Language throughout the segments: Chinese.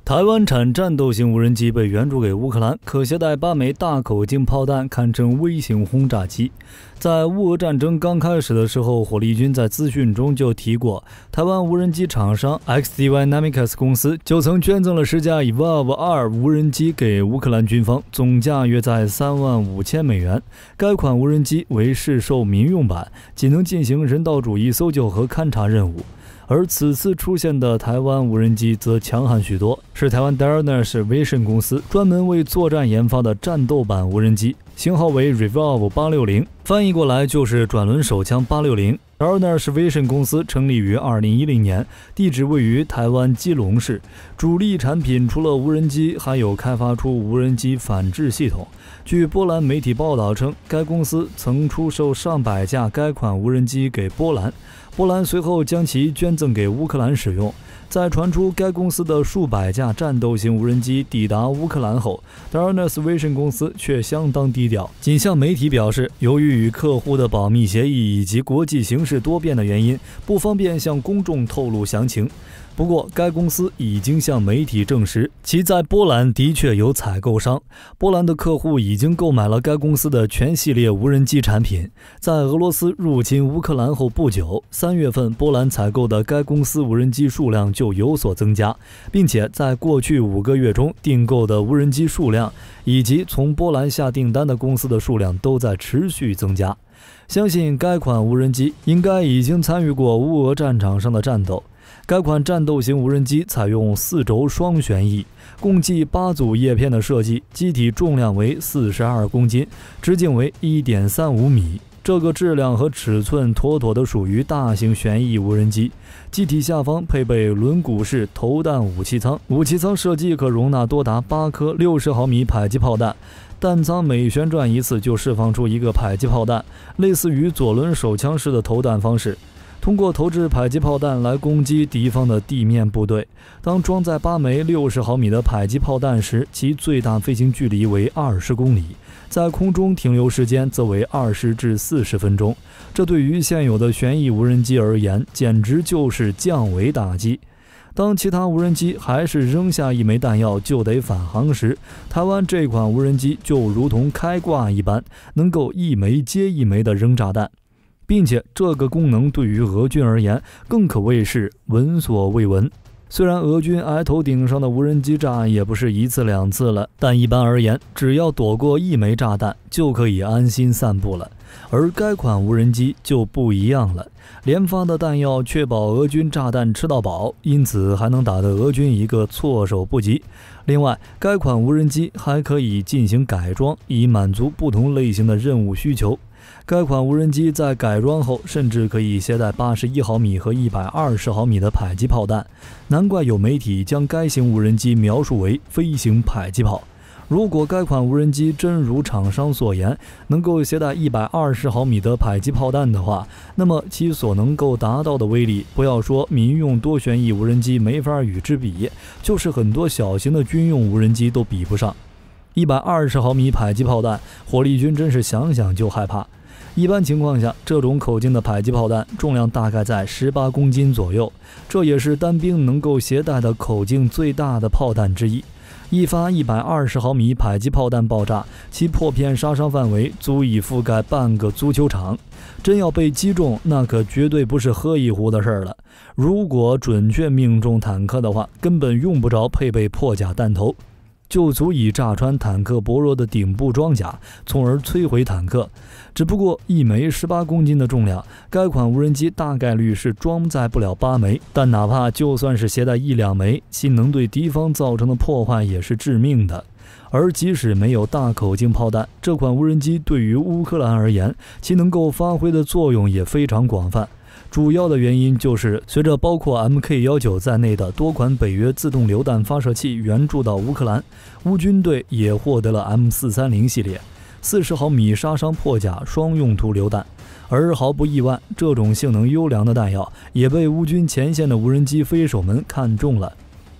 台湾产战斗型无人机被援助给乌克兰，可携带8枚大口径炮弹，堪称微型轰炸机。在乌俄战争刚开始的时候，火力军在资讯中就提过，台湾无人机厂商 XDynamics 公司就曾捐赠了10架 Evolve-2 无人机给乌克兰军方，总价约在35000美元。该款无人机为市售民用版，仅能进行人道主义搜救和勘察任务。而此次出现的台湾无人机则强悍许多，是台湾 Dynasty Vision 公司专门为作战研发的战斗版无人机，型号为 Revolve 860，翻译过来就是转轮手枪860。Dynasty Vision 公司成立于2010年，地址位于台湾基隆市。主力产品除了无人机，还有开发出无人机反制系统。据波兰媒体报道称，该公司曾出售上百架该款无人机给波兰，波兰随后将其捐赠给乌克兰使用。在传出该公司的数百架战斗型无人机抵达乌克兰后， Dynasty Vision 公司却相当低调，仅向媒体表示，由于与客户的保密协议以及国际形势多变的原因，不方便向公众透露详情。不过，该公司已经向媒体证实，其在波兰的确有采购商，波兰的客户已经购买了该公司的全系列无人机产品。在俄罗斯入侵乌克兰后不久，3月份波兰采购的该公司无人机数量就有所增加，并且在过去5个月中订购的无人机数量以及从波兰下订单的公司的数量都在持续增加。相信该款无人机应该已经参与过乌俄战场上的战斗。该款战斗型无人机采用4轴双旋翼，共计8组叶片的设计，机体重量为42公斤，直径为 1.35 米。这个质量和尺寸妥妥的属于大型旋翼无人机。机体下方配备轮毂式投弹武器舱，武器舱设计可容纳多达8颗60毫米迫击炮弹，弹舱每旋转一次就释放出一个迫击炮弹，类似于左轮手枪式的投弹方式。通过投掷迫击炮弹来攻击敌方的地面部队。当装载8枚60毫米的迫击炮弹时，其最大飞行距离为20公里，在空中停留时间则为20至40分钟。这对于现有的旋翼无人机而言，简直就是降维打击。当其他无人机还是扔下1枚弹药就得返航时，台湾这款无人机就如同开挂一般，能够1枚接1枚地扔炸弹。并且这个功能对于俄军而言更可谓是闻所未闻。虽然俄军挨头顶上的无人机炸也不是1次2次了，但一般而言，只要躲过1枚炸弹就可以安心散步了。而该款无人机就不一样了，连发的弹药确保俄军炸弹吃到饱，因此还能打得俄军一个措手不及。另外，该款无人机还可以进行改装，以满足不同类型的任务需求。该款无人机在改装后，甚至可以携带81毫米和120毫米的迫击炮弹，难怪有媒体将该型无人机描述为飞行迫击炮。如果该款无人机真如厂商所言，能够携带120毫米的迫击炮弹的话，那么其所能够达到的威力，不要说民用多旋翼无人机没法与之比，就是很多小型的军用无人机都比不上。120毫米迫击炮弹，火力军真是想想就害怕。一般情况下，这种口径的迫击炮弹重量大概在18公斤左右，这也是单兵能够携带的口径最大的炮弹之一。一发120毫米迫击炮弹爆炸，其破片杀伤范围足以覆盖半个足球场。真要被击中，那可绝对不是喝一壶的事了。如果准确命中坦克的话，根本用不着配备破甲弹头，就足以炸穿坦克薄弱的顶部装甲，从而摧毁坦克。只不过1枚18公斤的重量，该款无人机大概率是装载不了8枚，但哪怕就算是携带1、2枚，其能对敌方造成的破坏也是致命的。而即使没有大口径炮弹，这款无人机对于乌克兰而言，其能够发挥的作用也非常广泛。主要的原因就是随着包括 MK19 在内的多款北约自动榴弹发射器援助到乌克兰，乌军队也获得了 M430 系列40毫米杀伤破甲双用途榴弹。而毫不意外，这种性能优良的弹药也被乌军前线的无人机飞手们看中了。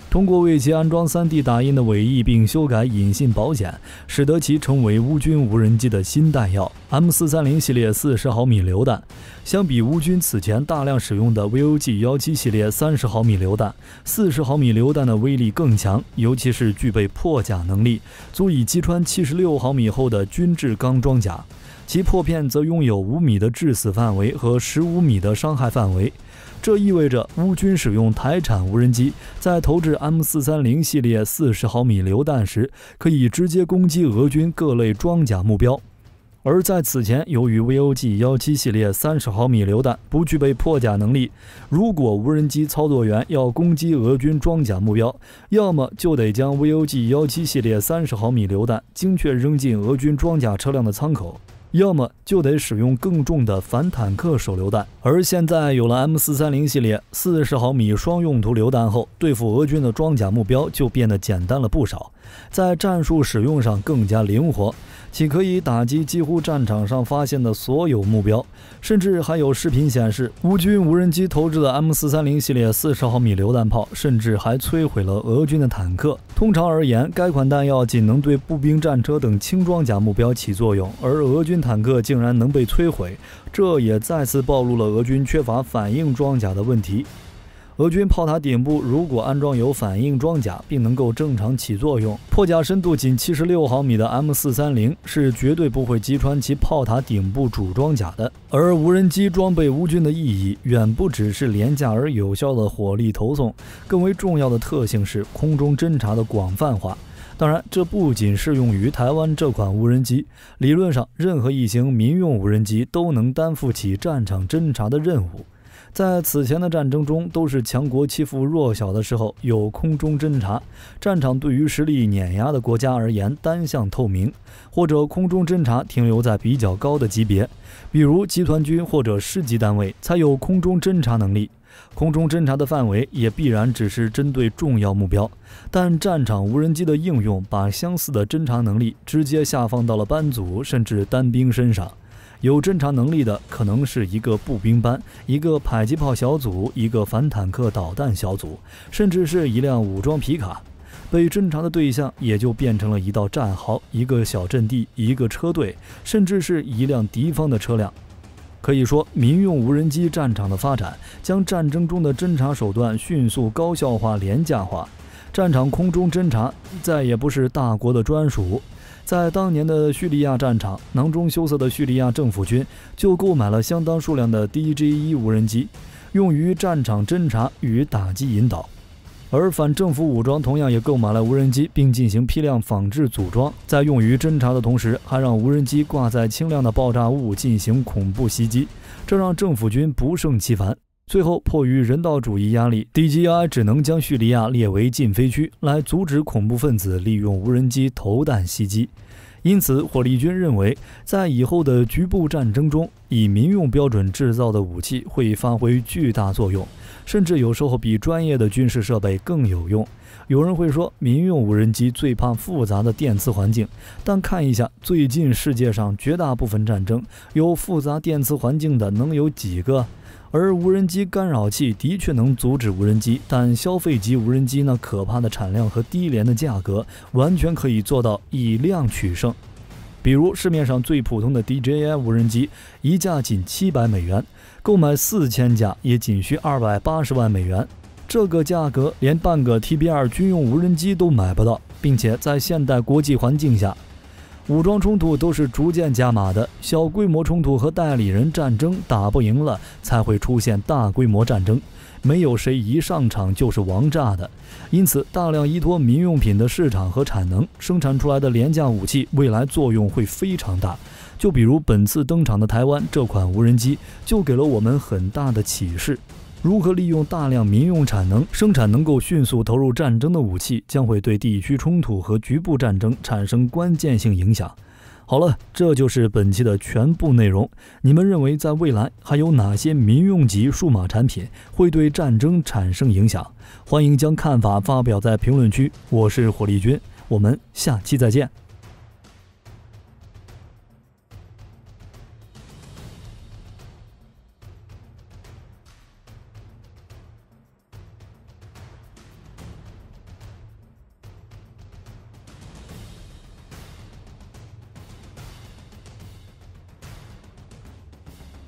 通过为其安装 3D 打印的尾翼并修改引信保险，使得其成为乌军无人机的新弹药。M430 系列40毫米榴弹，相比乌军此前大量使用的 VOG-17系列30毫米榴弹，40毫米榴弹的威力更强，尤其是具备破甲能力，足以击穿76毫米厚的军制钢装甲。其破片则拥有5米的致死范围和15米的伤害范围。这意味着乌军使用台产无人机在投掷 M430 系列40毫米榴弹时，可以直接攻击俄军各类装甲目标。而在此前，由于 VOG-17系列30毫米榴弹不具备破甲能力，如果无人机操作员要攻击俄军装甲目标，要么就得将 VOG-17系列30毫米榴弹精确扔进俄军装甲车辆的舱口，要么就得使用更重的反坦克手榴弹。而现在有了 M430 系列40毫米双用途榴弹后，对付俄军的装甲目标就变得简单了不少，在战术使用上更加灵活，其可以打击几乎战场上发现的所有目标。甚至还有视频显示，乌军无人机投掷的 M430 系列40毫米榴弹炮甚至还摧毁了俄军的坦克。通常而言，该款弹药仅能对步兵战车等轻装甲目标起作用，而俄军坦克竟然能被摧毁，这也再次暴露了俄军缺乏反应装甲的问题。俄军炮塔顶部如果安装有反应装甲并能够正常起作用，破甲深度仅76毫米的 M430是绝对不会击穿其炮塔顶部主装甲的。而无人机装备乌军的意义远不只是廉价而有效的火力投送，更为重要的特性是空中侦察的广泛化。当然，这不仅适用于台湾这款无人机，理论上任何一型民用无人机都能担负起战场侦察的任务。在此前的战争中，都是强国欺负弱小的时候有空中侦察，战场对于实力碾压的国家而言单向透明，或者空中侦察停留在比较高的级别，比如集团军或者师级单位才有空中侦察能力。空中侦察的范围也必然只是针对重要目标，但战场无人机的应用把相似的侦察能力直接下放到了班组甚至单兵身上。有侦察能力的可能是一个步兵班、一个迫击炮小组、一个反坦克导弹小组，甚至是一辆武装皮卡。被侦察的对象也就变成了一道战壕、一个小阵地、一个车队，甚至是一辆敌方的车辆。可以说，民用无人机战场的发展将战争中的侦察手段迅速高效化、廉价化。战场空中侦察再也不是大国的专属。在当年的叙利亚战场，囊中羞涩的叙利亚政府军就购买了相当数量的 DJI 无人机，用于战场侦察与打击引导。而反政府武装同样也购买了无人机，并进行批量仿制组装，在用于侦察的同时，还让无人机挂载轻量的爆炸物进行恐怖袭击，这让政府军不胜其烦。最后，迫于人道主义压力 ，DJI 只能将叙利亚列为禁飞区，来阻止恐怖分子利用无人机投弹袭击。因此，火力军认为，在以后的局部战争中，以民用标准制造的武器会发挥巨大作用，甚至有时候比专业的军事设备更有用。有人会说，民用无人机最怕复杂的电磁环境，但看一下最近世界上绝大部分战争，有复杂电磁环境的能有几个？而无人机干扰器的确能阻止无人机，但消费级无人机那可怕的产量和低廉的价格，完全可以做到以量取胜。比如市面上最普通的 DJI 无人机，一架仅700美元，购买4000架也仅需280万美元。这个价格连半个 TB2 军用无人机都买不到，并且在现代国际环境下，武装冲突都是逐渐加码的，小规模冲突和代理人战争打不赢了，才会出现大规模战争。没有谁一上场就是王炸的，因此大量依托民用品的市场和产能生产出来的廉价武器，未来作用会非常大。就比如本次登场的台湾这款无人机，就给了我们很大的启示。如何利用大量民用产能生产能够迅速投入战争的武器，将会对地区冲突和局部战争产生关键性影响。好了，这就是本期的全部内容。你们认为在未来还有哪些民用级数码产品会对战争产生影响？欢迎将看法发表在评论区。我是火力军，我们下期再见。